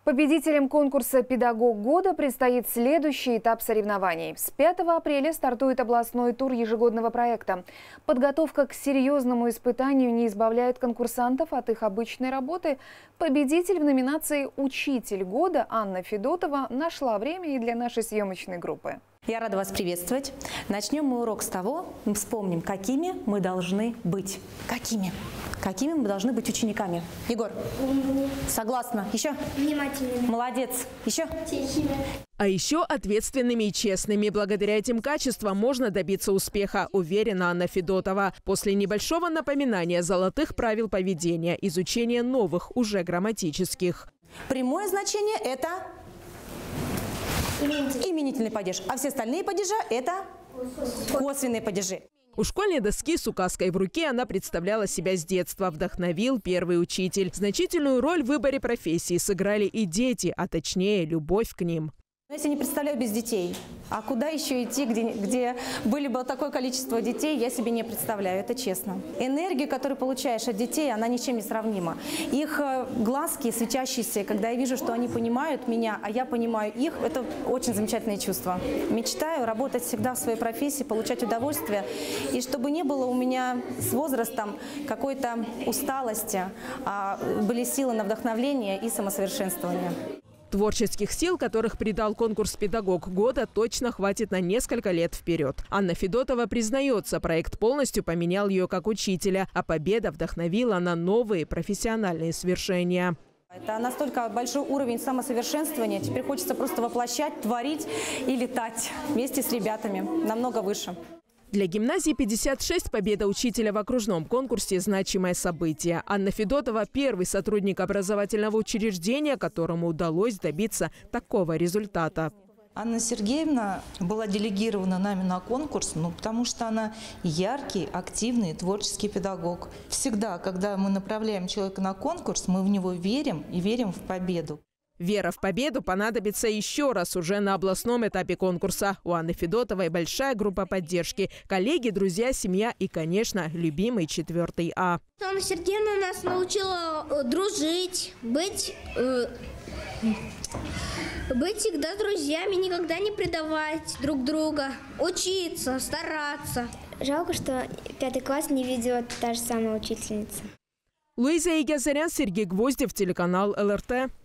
Победителям конкурса «Педагог года» предстоит следующий этап соревнований. С 5 апреля стартует областной тур ежегодного проекта. Подготовка к серьезному испытанию не избавляет конкурсантов от их обычной работы. Победитель в номинации «Учитель года» Анна Федотова нашла время и для нашей съемочной группы. Я рада вас приветствовать. Начнем мы урок с того, мы вспомним, какими мы должны быть. Какими мы должны быть учениками. Егор? Согласна. Еще? Внимательными. Молодец. Еще? Тихими. А еще ответственными и честными. Благодаря этим качествам можно добиться успеха, уверена Анна Федотова. После небольшого напоминания золотых правил поведения, изучения новых, уже грамматических. Прямое значение – это именительный падеж, а все остальные падежи – это косвенные падежи. У школьной доски с указкой в руке она представляла себя с детства. Вдохновил первый учитель. Значительную роль в выборе профессии сыграли и дети, а точнее любовь к ним. Я себе не представляю без детей. А куда еще идти, где было такое количество детей, я себе не представляю, это честно. Энергию, которую получаешь от детей, она ничем не сравнима. Их глазки светящиеся, когда я вижу, что они понимают меня, а я понимаю их, это очень замечательное чувство. Мечтаю работать всегда в своей профессии, получать удовольствие. И чтобы не было у меня с возрастом какой-то усталости, а были силы на вдохновление и самосовершенствование. Творческих сил, которых придал конкурс «Педагог года», точно хватит на несколько лет вперед. Анна Федотова признается, проект полностью поменял ее как учителя, а победа вдохновила на новые профессиональные свершения. Это настолько большой уровень самосовершенствования. Теперь хочется просто воплощать, творить и летать вместе с ребятами намного выше. Для гимназии 56 победа учителя в окружном конкурсе – значимое событие. Анна Федотова – первый сотрудник образовательного учреждения, которому удалось добиться такого результата. Анна Сергеевна была делегирована нами на конкурс, потому что она яркий, активный, творческий педагог. Всегда, когда мы направляем человека на конкурс, мы в него верим и верим в победу. Вера в победу понадобится еще раз уже на областном этапе конкурса. У Анны Федотовой большая группа поддержки. Коллеги, друзья, семья и, конечно, любимый 4 А. Анна Сергеевна нас научила дружить, быть всегда друзьями, никогда не предавать друг друга, учиться, стараться. Жалко, что 5 класс не видела та же самая учительница. Луиза Игазарян, Сергей Гвоздев, телеканал ЛРТ.